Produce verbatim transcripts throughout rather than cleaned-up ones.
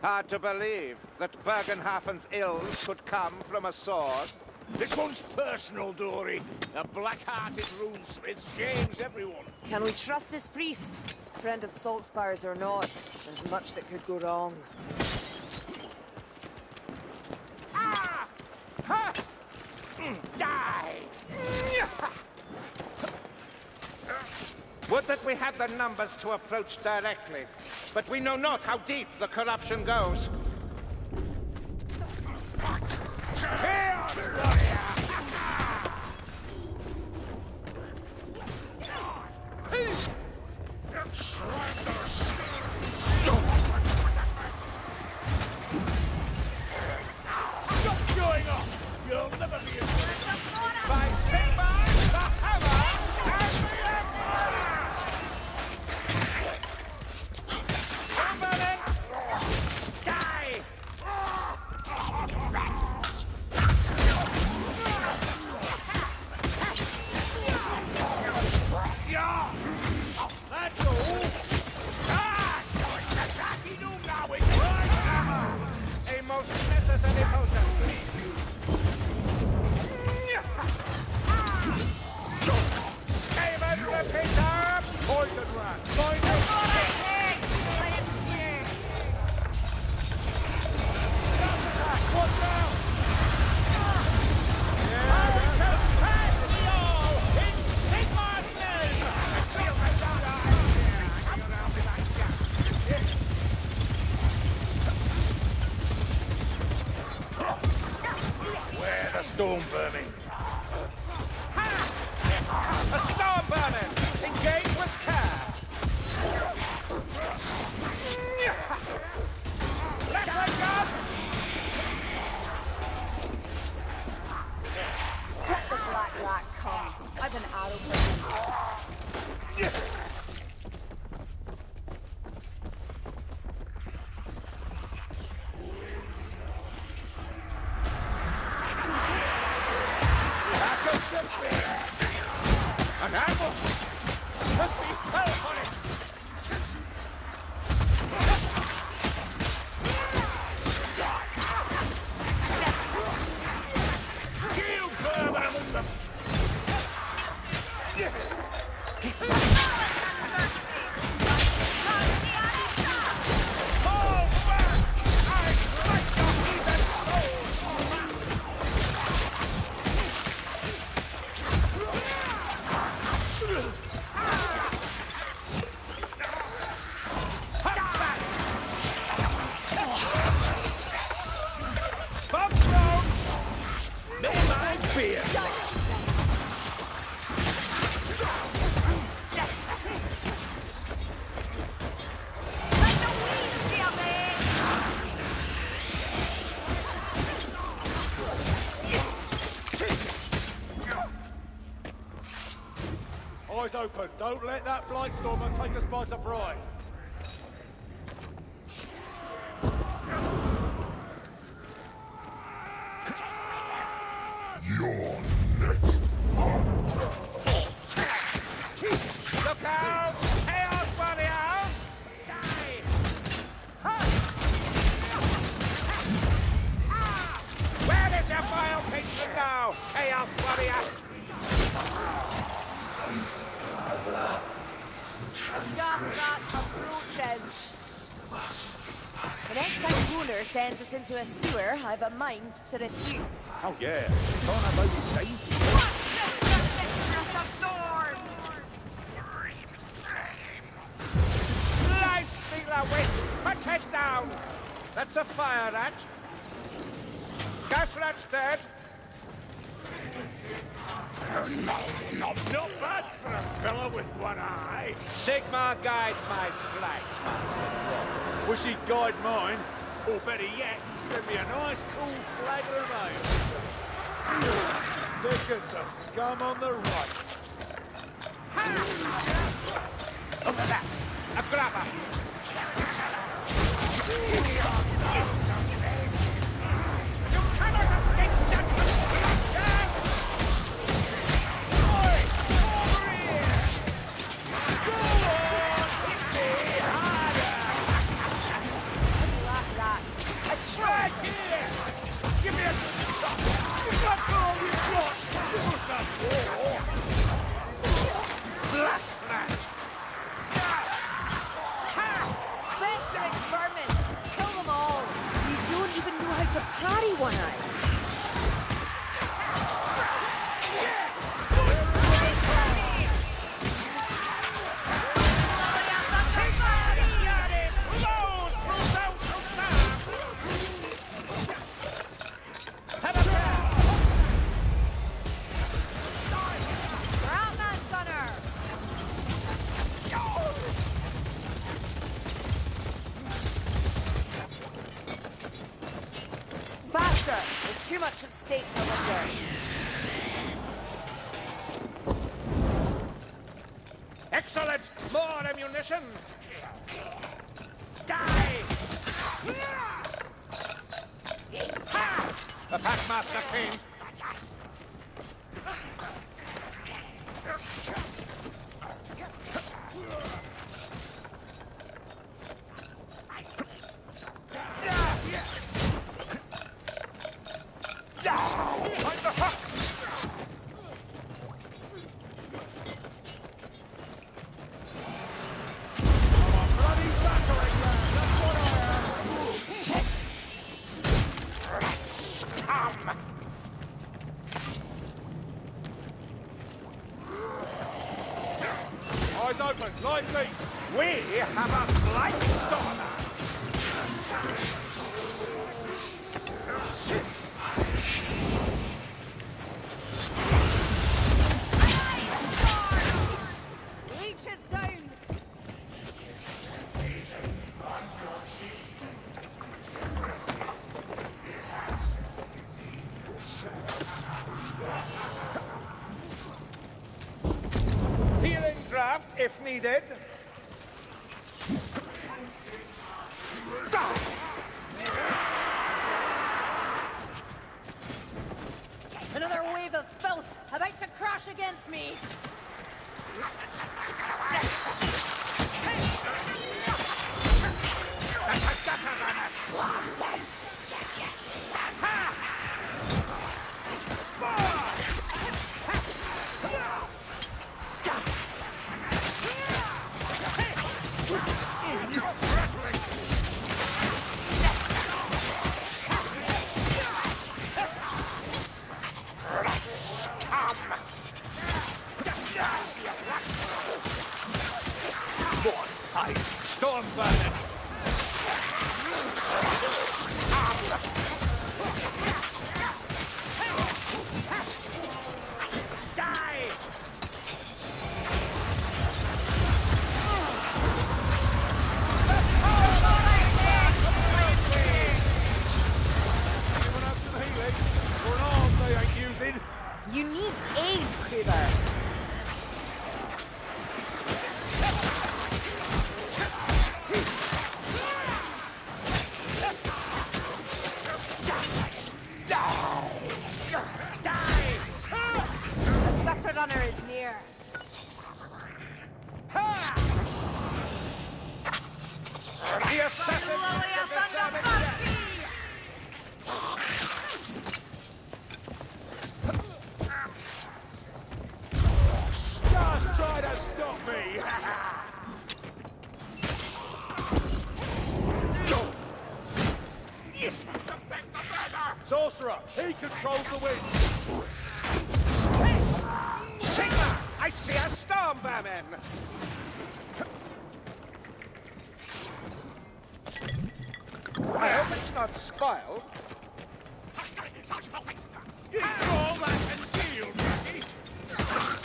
Hard to believe that Bergenhafen's ills could come from a sword. This one's personal, Dory. A black-hearted runesmith shames everyone. Can we trust this priest? Friend of Saltspires or not, there's much that could go wrong. Ah! Ha! Die! Would that we had the numbers to approach directly, but we know not how deep the corruption goes. Stop going up! You'll never be a By Sigmar, the Hammer, and the Emperor! Somebody! Die! Yeah! That's all! Ah! A most necessary potion. Skaven repeater! Poison rat! Poison What's out? Where the storm burning? A storm burning! Engage with care! Let my gun! Let the black rat come. I've an arrow for him. An ambush! Must be fell upon it! Kill Berman among them! Fall back! I strike the heathen Bump down! May my fear! Eyes open. Don't let that Blightstormer take us by surprise. You're next. Look out! Chaos Warrior! Die! Ha! Ah! Where is your vile patron now, Chaos Warrior? Just that approaches. The next time Gunnar sends us into a sewer, I've a mind to refuse. Oh yeah, can't have those dainty. Life stealer, wait! Put it down! That's a fire rat. Gas rat's dead. Not bad for a fella with one eye. Sigmar guides my flight. Wish he'd guide mine. Or better yet, send me a nice cool flagon of ale. Thick as the scum on the right. Look at that! A grabber! You cannot escape justice! Oi! Over here! Go on! Hit me harder! Black rat to parry one eye. There's too much at stake to linger. Excellent! More ammunition! Die! Ha! The Packmaster King! Eyes open, light feet. We have a blind stormer! Leech is down! Healing draft if needed. Another wave of filth about to crash against me! Yes, yes. Ha! Storm burner! Die! Anyone have some healing? Or an arm they ain't using? You need aid, Kruber. The Gutter Runner is near. The assassin should deserve its death! Just try to stop me! Sorcerer, he controls the wind! Sigma! I see a storm vermin! I hope it's not spoiled. You call that a shield, Jackie?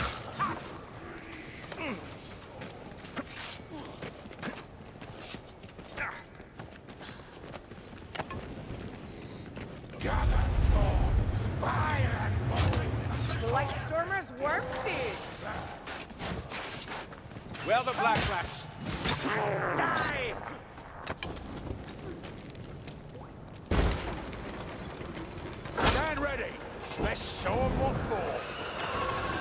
Gather storm, fire and bowling. The Light Stormers worm thieves. Well, the Black Rats. Die! Stand ready! Let's show 'em what for!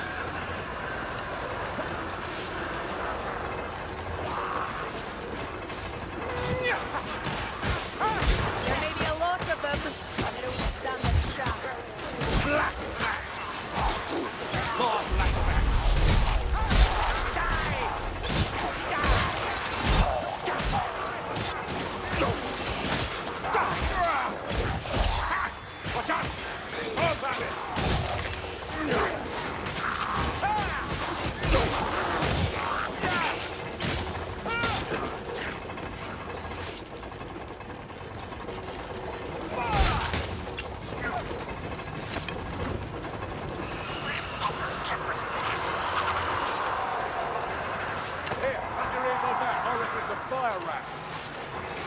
There may be a lot of them, but they don't stand a chance. Black Rats! More Black Rats! Die! Die!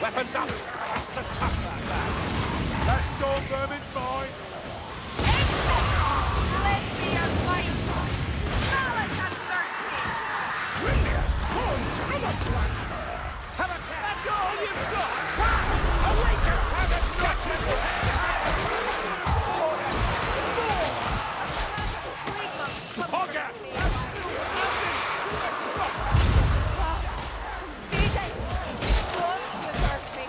Weapons up! That's the tough that, lad. That storm vermin's mine! Let me advise you. Knowledge and thirsty. Have a cat! That's all you've got! Awaken! Have a notches! Hogger! D J, don't you hurt me.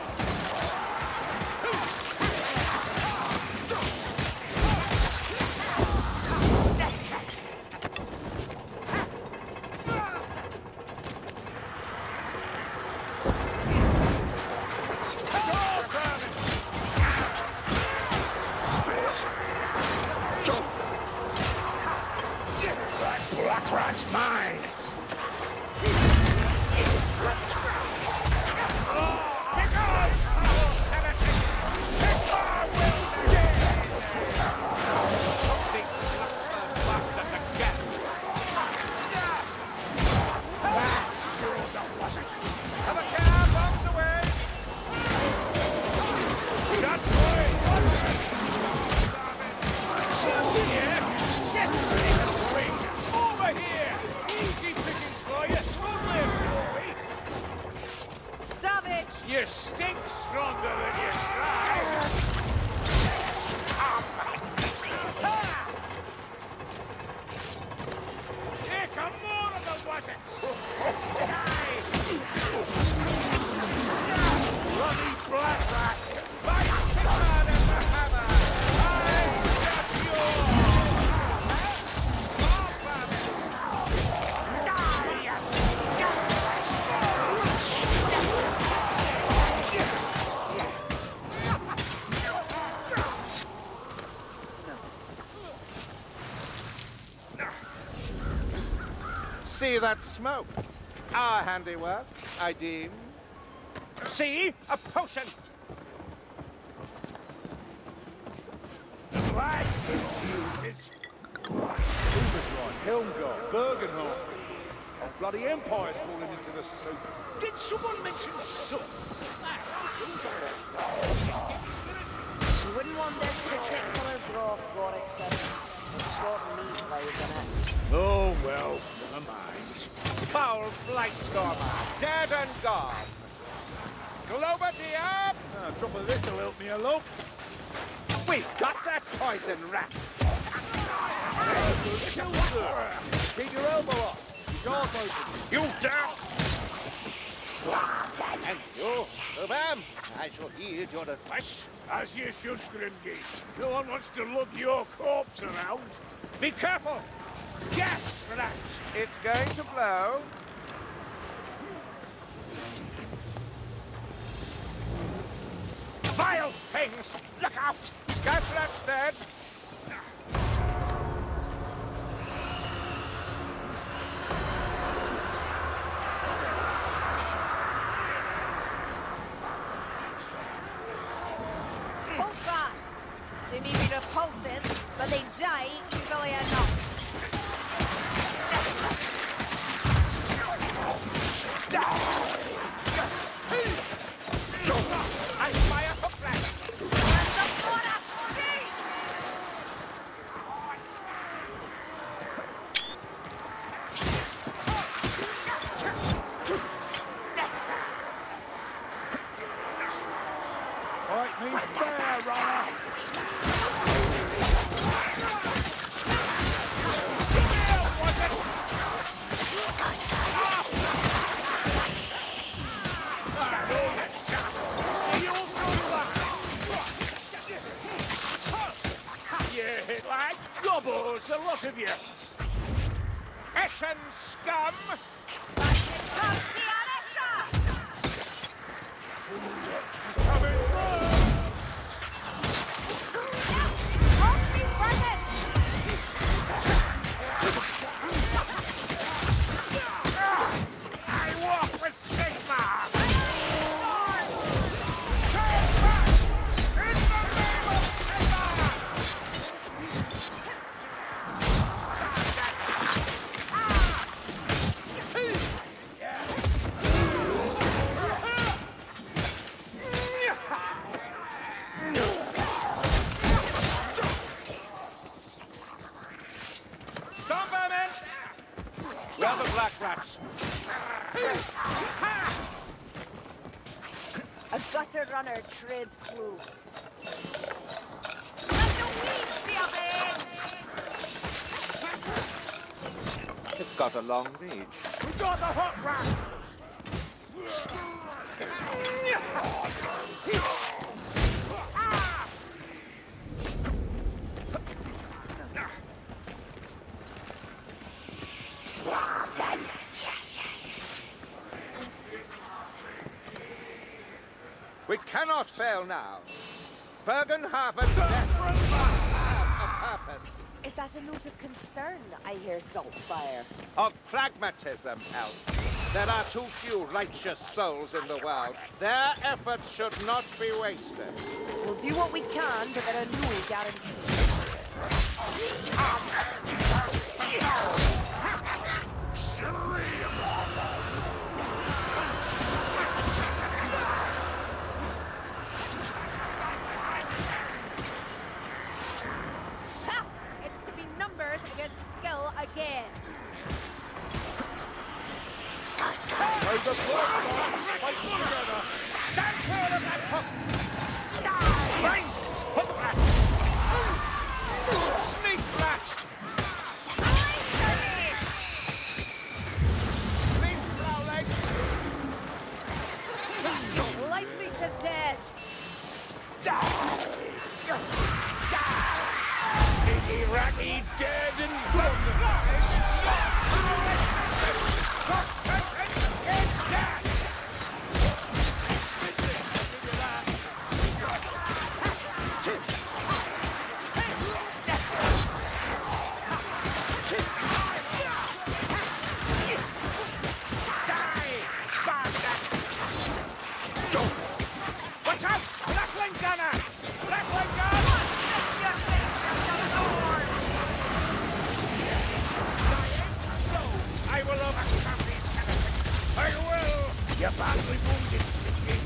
Black rat's mine! Have a cab, bombs away! Over here! Easy pickings for you! Don't live, Rory! Savage. You stink stronger than you try! Here come more of the wazzits! Bloody black rats! By Sigmund and the hammer! I got yours! See that smoke? Our handiwork, I deem. See? A potion! Black fuses! Ubersreich, Helmgard, Bergenhof. Oh, bloody Empire's falling into the soup. Did someone mention soup? You wouldn't want this particular broth, Warwickson. It's got meat loads in it. Oh, well, never mind. Foul Blightstormer, dead and gone. Globa Diab! Ah, drop of this will help me along. We've got that poison rat! Keep your elbow up. Your jaws open. You dare! And you, Rubam, I shall heed your advice. As you should, Grimgate. No one wants to lug your corpse around. Be careful! Yes, rat! It's going to blow. Vile things! Look out! Gas rat's dead. Hold fast. They may be repulsive, but they die easily enough. I fire for flash. Right, me fair, runner. Yeah, like gobbles, a lot of you. Hessian scum! Coming through! I walk with Sigma! gutter runner treads close. It's got a long reach. We got the hot rat! We cannot fail now. Bergenhaven's death has a purpose. Is that a note of concern I hear, Saltspire? Of pragmatism, Elf. There are too few righteous souls in the world. Their efforts should not be wasted. We'll do what we can, but there are no guarantees. It's to be numbers against skill again. There's a floor, fight together! Stand clear of that hook! Bang! Hook rat! Sneak rat! Leave prowling! Life Leech is dead. Piggy Ratty dead and gone! Watch out! Blackling gunner! Blackling gun! I will overcome these heretics! I will! You're badly wounded, Piggy.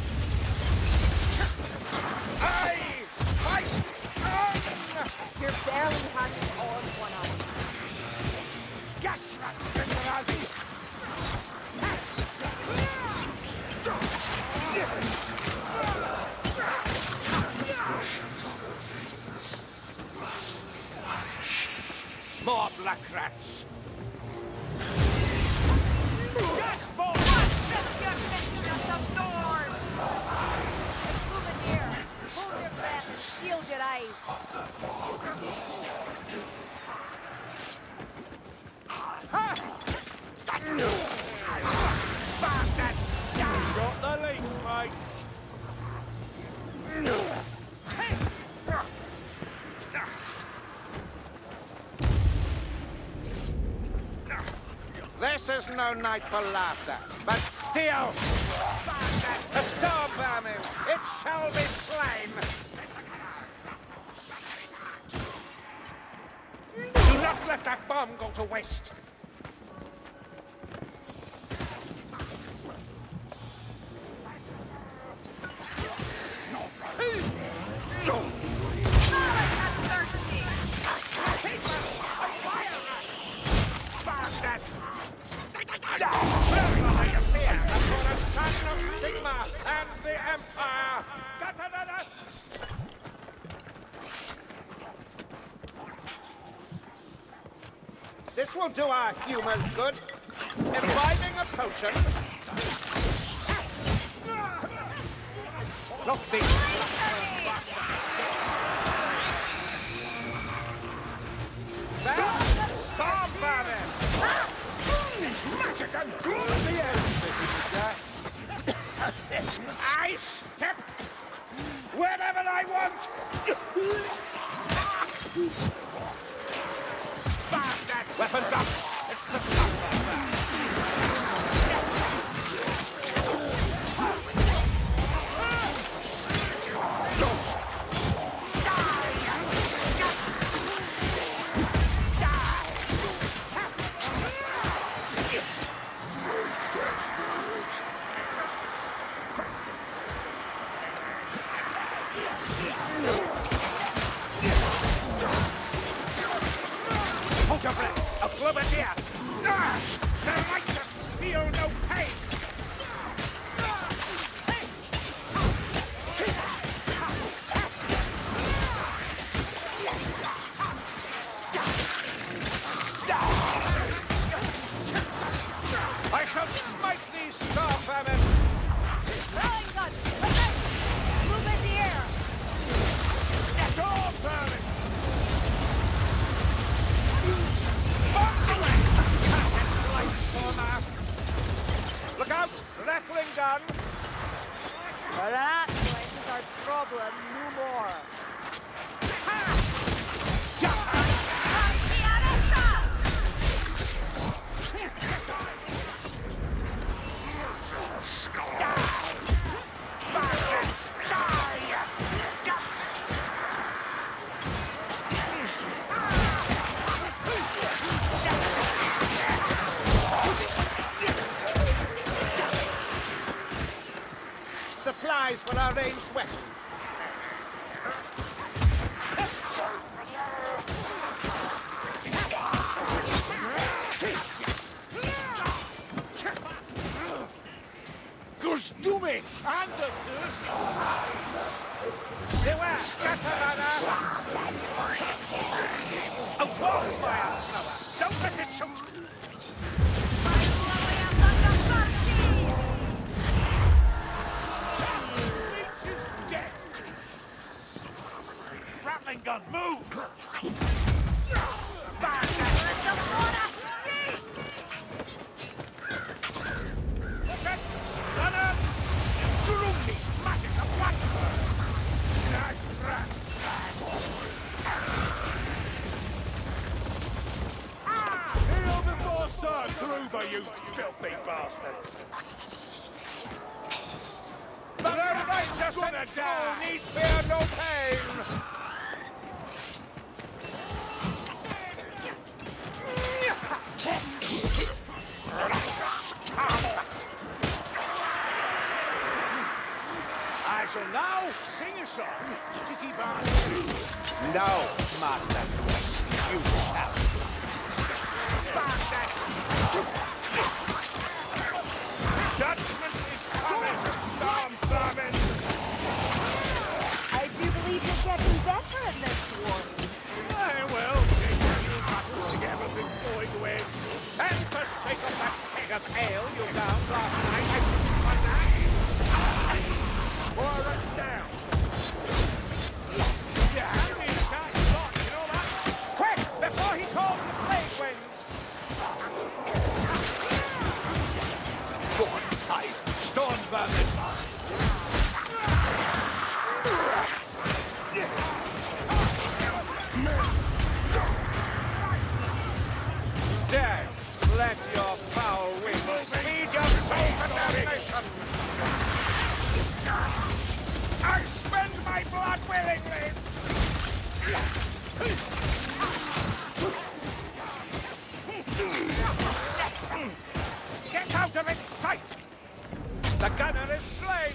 I fight on! You're barely hanging on one eye. Gas rat, Generazi! More black rats! Yes, boy! Moving here. Hold your breath and shield your eyes. Bastard! Got the leaks, mates! This is no night for laughter, but still, the storm vermin, it shall be slain. Do not let that bomb go to waste. Bastard! I fear for the son of Sigma and the Empire! Da-da-da-da! This will do our humors good. Imbibing a potion. Look, these There! Storm vermin! Magic and good the end, I step wherever I want! Bastard! Weapons up! It's the thunder! Hold your breath! A grenadier! Ah! The righteous feel no pain! my problem no more. Supplies for our ranged weapons. Gustumi! Anders! Siła, Katarana! A wildfire thrower! Don't let it shoot! Rattling gun, move! Kneel before Sir Gruber, you filthy bastards! The righteous and true need fear no pain! I shall now sing a song to keep on. No, Master. You shall. Bastard! Judgment is coming, storm servant! I do believe you're getting better at this war. I will take you battles together before you win. And for sake of that keg of ale you downed last night, I didn't want that. Pour us down. You have me attack lot, you know that? Quick, before he calls the plague winds! Go on, tight. Storm vermin. Dead, let your foul wings feed your soul to damnation! I spend my blood willingly! Get out of its sight! The gunner is slain!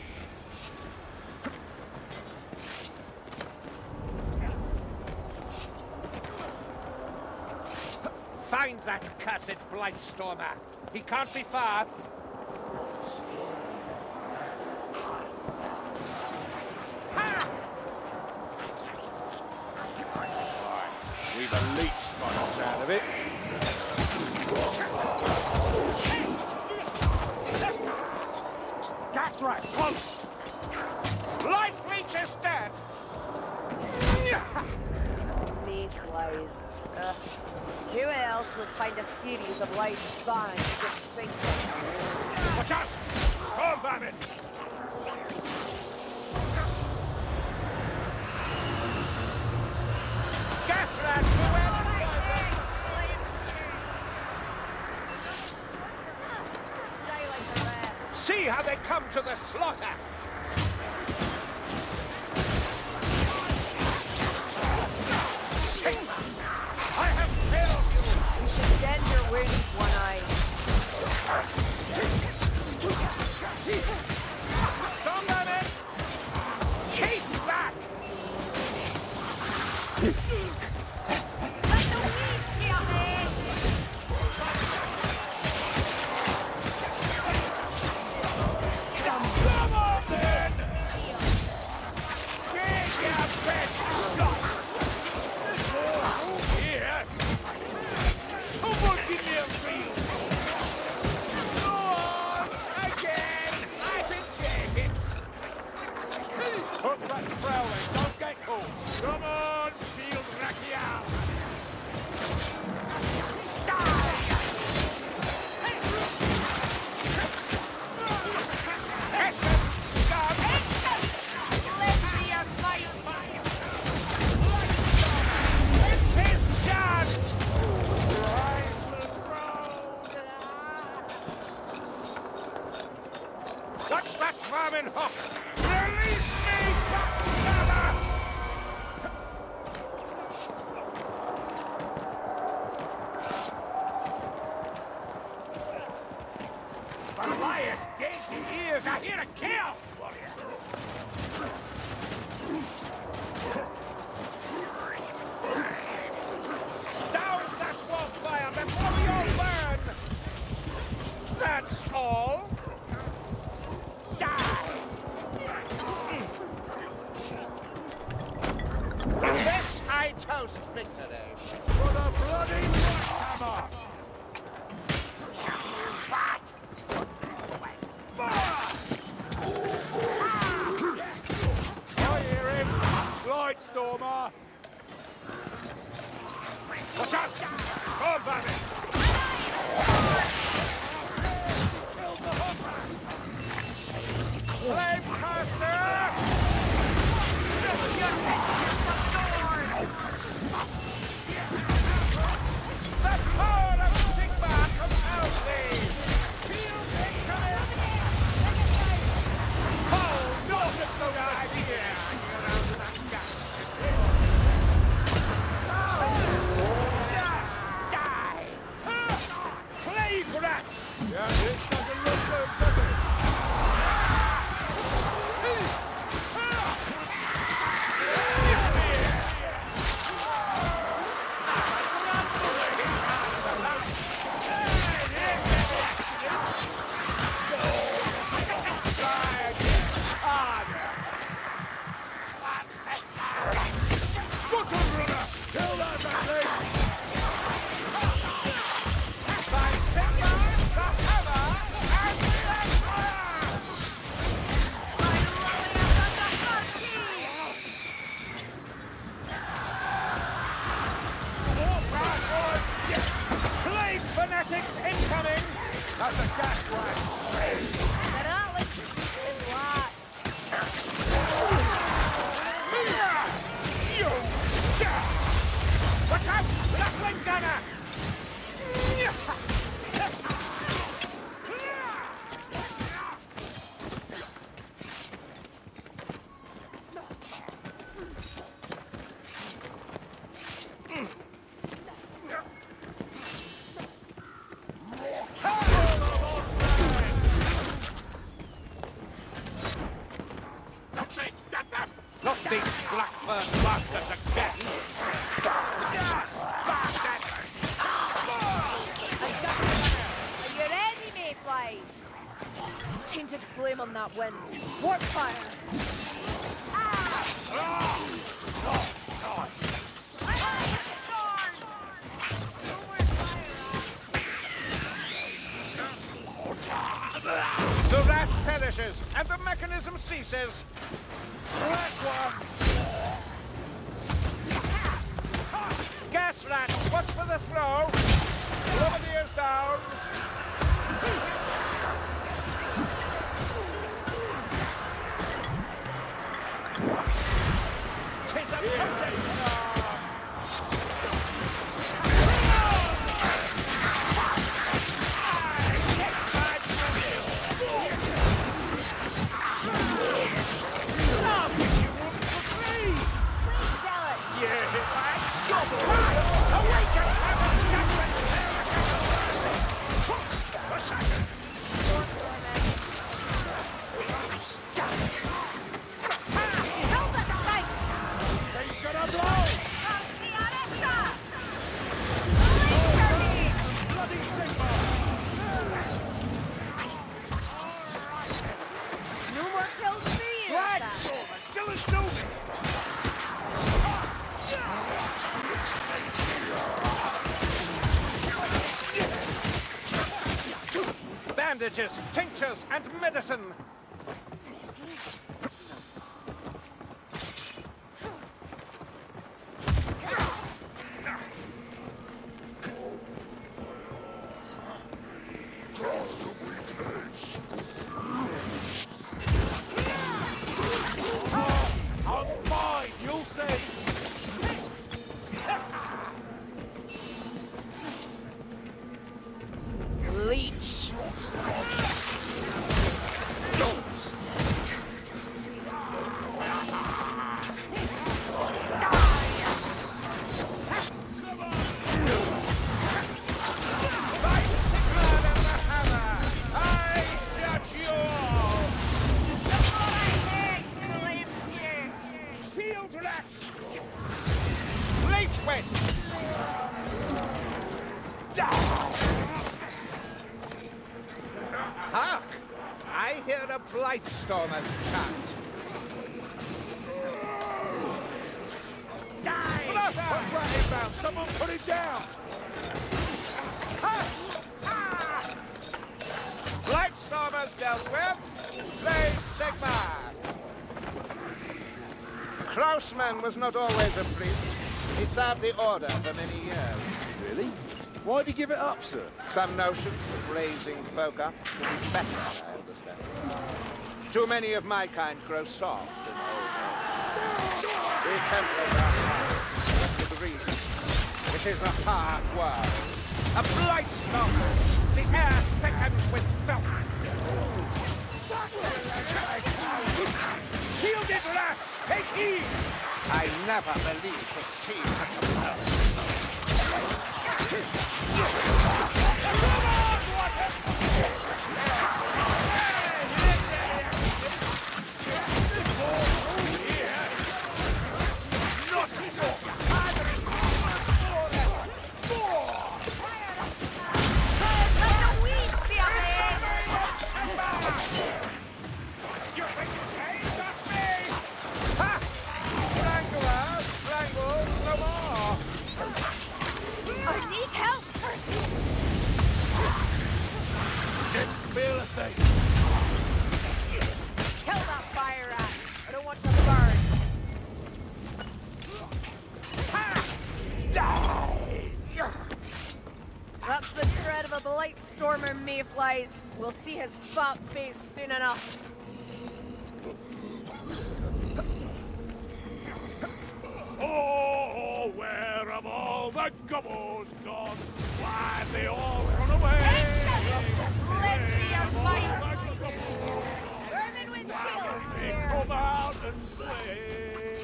Find that cursed Blightstormer. He can't be far. Ha! We've a leech by the sound of it. Gas rat, close! Life leech is dead! Mayflies. Ugh. Who else would find a series of live bands exciting? Watch out! Storm vermin! Gas rat, beware! Die like the rest. See how they come to the slaughter! I have failed you! You should bend your wings one eye. Storm vermin! Keep back! Come on, then! Blightstormer! Watch out! Come, baby! Flamecaster! The power of Sigmar compels thee! Shield incoming! Oh, no! Good idea! Get out of that gas! Just die! Plague rats! Yeah, this doesn't look good, does it? Fanatics incoming! That's a gas flash! They're not like in lots. Watch out! Grappling gunner! Not these Blackburn bastards again! Yes! Bastards! Are you ready, mayflies? Tainted flame on that wind. Warp fire. The rat perishes, and the mechanism ceases. Black one! Gas rat, watch for the throw! Grenadiers down! Tis a perfect bandages, tinctures, and medicine. I'm fine, you'll see! Leech. Hark! I hear a Blightstormer's chant. Die! Put rat inbound! Someone put it down! Ha! Ah! Blightstormer's dealt with. Play Sigmar. Krausman was not always a priest. He served the order for many years. Really? Why'd he give it up, sir? Some notions of raising folk up to be better, I understand. Too many of my kind grow soft in old age. We Templars are hard. That's the reason. It is a hard world. A blight storm. The air thickens with filth. Shielded rats, take heed! I never believed to see such a blow. That's the tread of a blight stormer, mayflies. We'll see his fat face soon enough. Oh, where have all the gobbles gone? Why have they all run away? Plenty of fight! Vermin with shields They here! come out and play.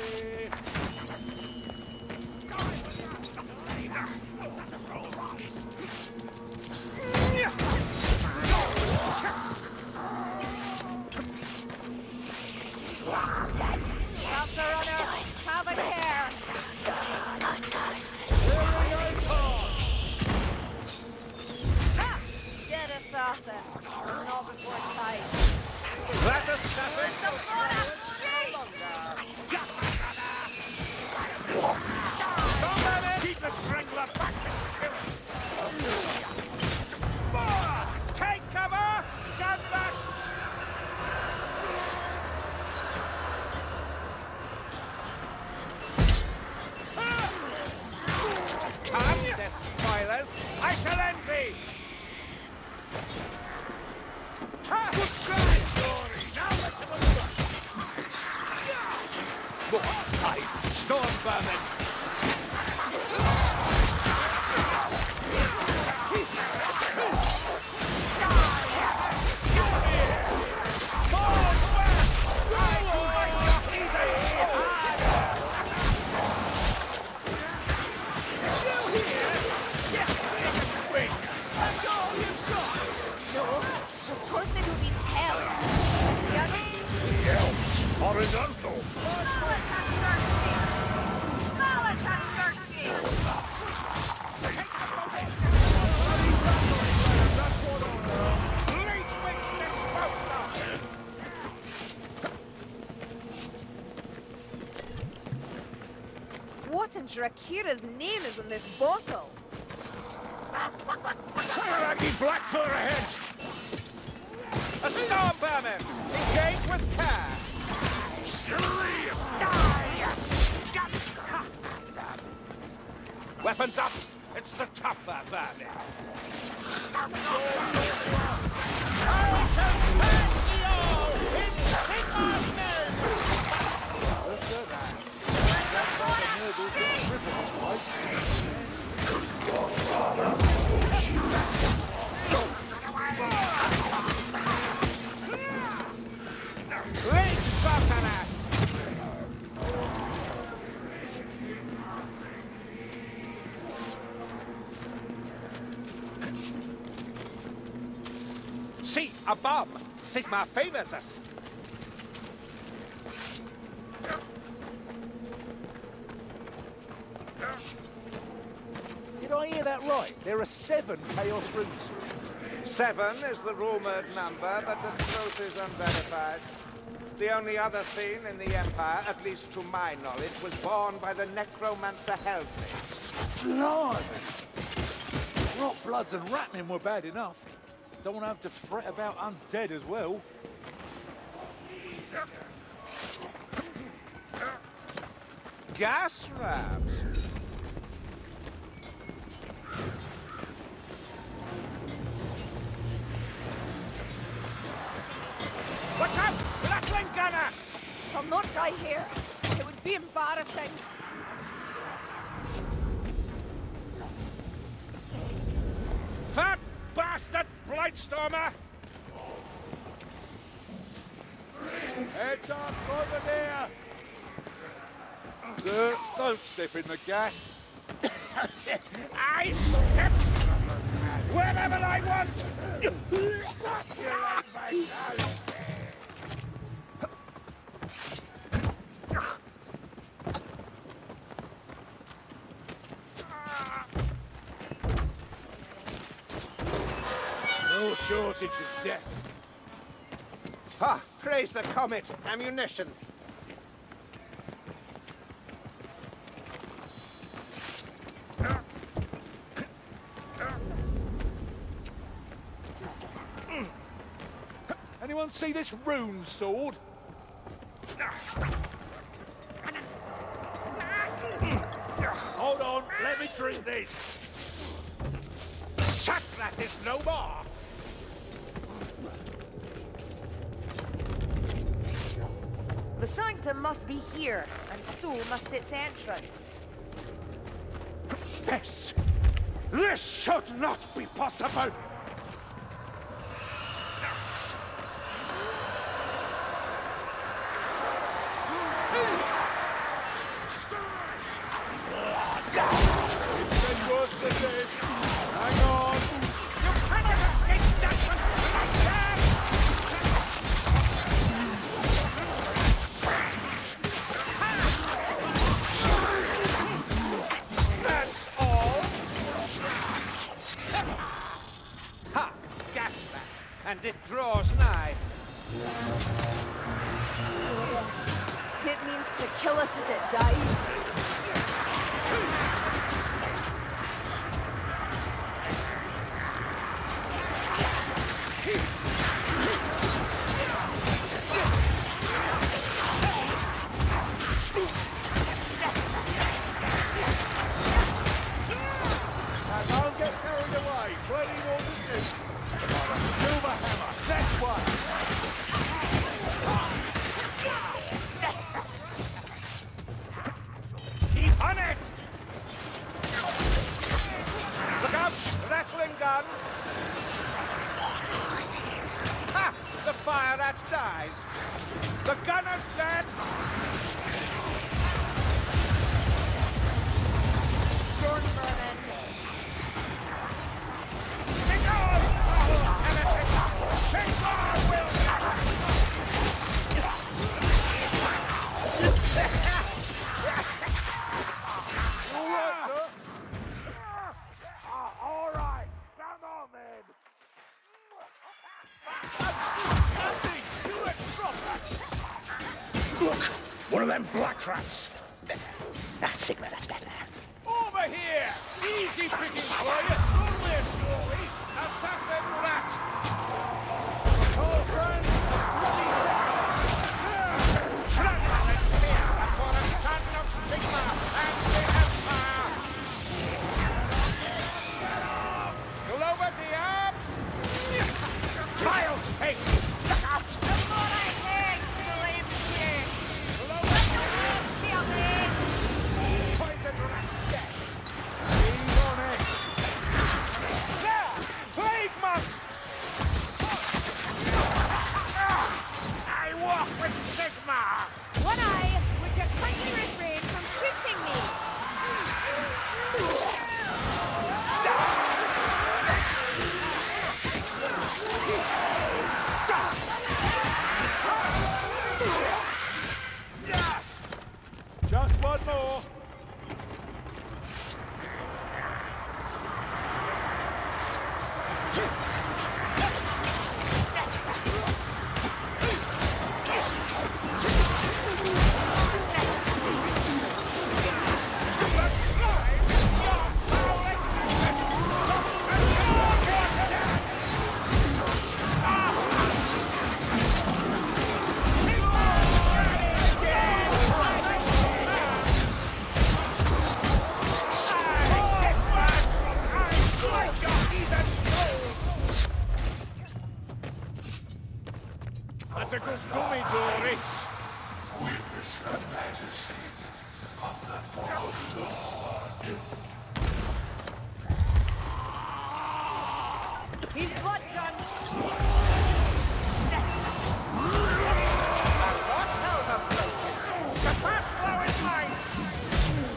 Stop the runner! Have a care! Ha! Dead assassin! Not before time. That assassin! The fire! Keep the strangler back! Take cover! Gun back! Come, despoilers! I shall end thee! Ha! Good cry, Dory! Now let's have a look! Look, I storm vermin! Horizontal! What in Drakira's name is in this bottle? Raggy Blackfur ahead! A storm vermin! Engage with care! Weapons up! It's the tougher vermin! I shall smash you all in Link Spartanak! See, a bomb! Sigma favors us! Did I hear that right? There are seven Chaos Runes. Seven is the rumored number, but the truth is unverified. The only other seen in the Empire, at least to my knowledge, was born by the necromancer Helsley. Blimey! Rot Bloods and Ratning were bad enough. Don't have to fret about undead as well. gas ramps. Watch out! Rattling gunner! I'll not die here. It would be embarrassing. Fat bastard Blightstormer! Heads up over there! Sir, don't step in the gas. I step wherever I want! Succulent vitality! No shortage of death. Ah, praise the comet! Ammunition! Anyone see this rune sword? Hold on, let me drink this. Shut that is no more! The sanctum must be here, and so must its entrance. This! This should not be possible! It's worse than this. Hang on. You cannot escape judgment! That's all! Ha! Gas rat! And it draws nigh. Yes. It means to kill us as it dies. Now don't get carried away. Plenty more than this. Got a silver hammer. That's one. Keep on it! Look out! Rattling gun! Ha! The fire rat dies! The gunner's dead! Stormvermin. Take on! Heretic! Take on, will All right, come on then! Look, one of them black rats. Ah, Sigma, that's better. Over here! Easy pickings for you! Only a story! Assassin rat! Oh, friend! For a son of Sigma and the Empire! You'll over the arm! Miles, hey! Look out! Poison rat dead! He's on it! There! Plague monk! I walk with Sigma! One Eye, would you kindly refrain from shooting me? Just one more. He's blood, John. The fast flow is mine!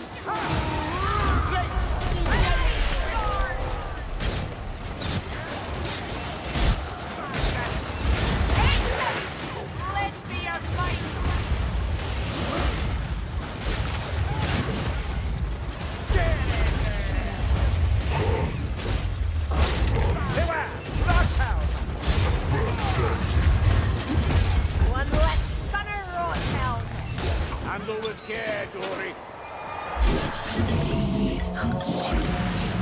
Lend me your might. Beware! Bloodhound! One less stunner, Rothelm. Handle with care, Dory. Consume.